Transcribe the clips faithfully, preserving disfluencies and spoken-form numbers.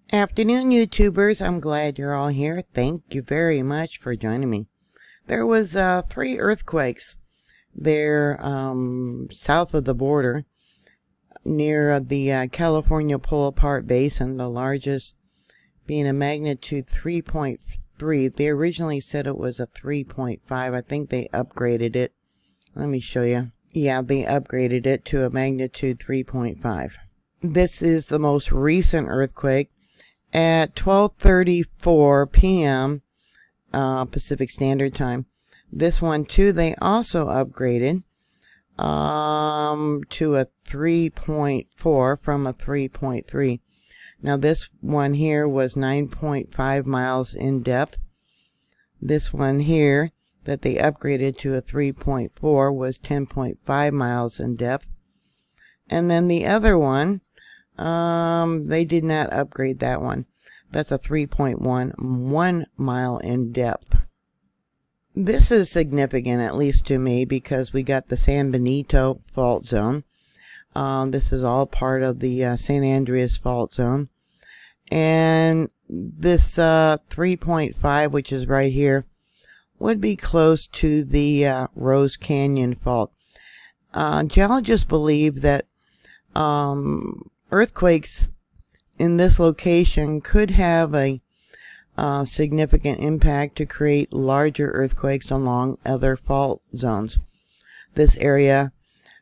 Afternoon, YouTubers. I'm glad you're all here. Thank you very much for joining me. There was uh, three earthquakes there um, south of the border near uh, the uh, California pull-apart basin, the largest being a magnitude three point three. They originally said it was a three point five. I think they upgraded it. Let me show you. Yeah, they upgraded it to a magnitude three point five. This is the most recent earthquake at twelve thirty-four p m Uh, Pacific Standard Time. This one too, they also upgraded um, to a three point four from a three point three. Now this one here was nine point five miles in depth. This one here that they upgraded to a three point four was ten point five miles in depth. And then the other one, um, they did not upgrade that one. That's a three point one, one mile in depth. This is significant, at least to me, because we got the San Benito fault zone. Um, this is all part of the uh, San Andreas fault zone. And this uh, three point five, which is right here, would be close to the uh, Rose Canyon fault. Uh, geologists believe that um, earthquakes in this location could have a uh, significant impact to create larger earthquakes along other fault zones. This area,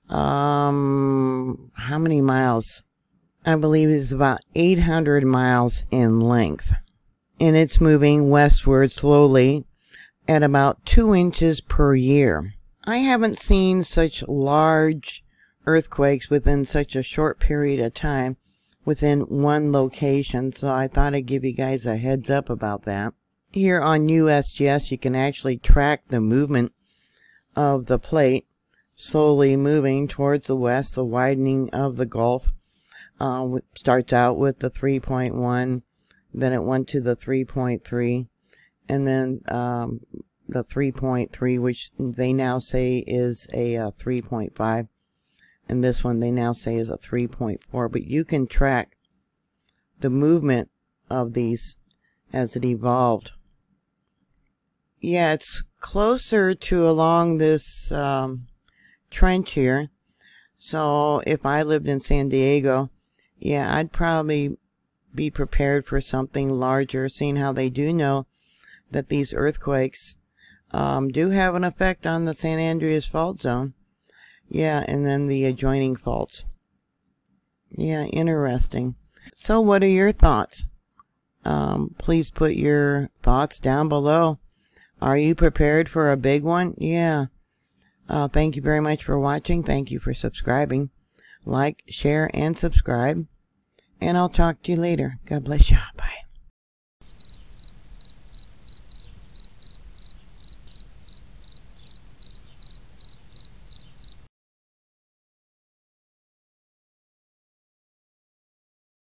um, how many miles? I believe is about eight hundred miles in length. And it's moving westward slowly at about two inches per year. I haven't seen such large earthquakes within such a short period of time within one location, so I thought I'd give you guys a heads up about that. Here on U S G S, you can actually track the movement of the plate slowly moving towards the west. The widening of the Gulf uh, starts out with the three point one, then it went to the three point three, and then um, the three point three, which they now say is a uh, three point five. And this one they now say is a three point four. But you can track the movement of these as it evolved. Yeah, it's closer to along this um, trench here. So if I lived in San Diego, yeah, I'd probably be prepared for something larger, seeing how they do know that these earthquakes um, do have an effect on the San Andreas fault zone. Yeah, and then the adjoining faults. Yeah, interesting. So what are your thoughts? Um, please put your thoughts down below. Are you prepared for a big one? Yeah. Uh, thank you very much for watching. Thank you for subscribing. Like, share, and subscribe. And I'll talk to you later. God bless you.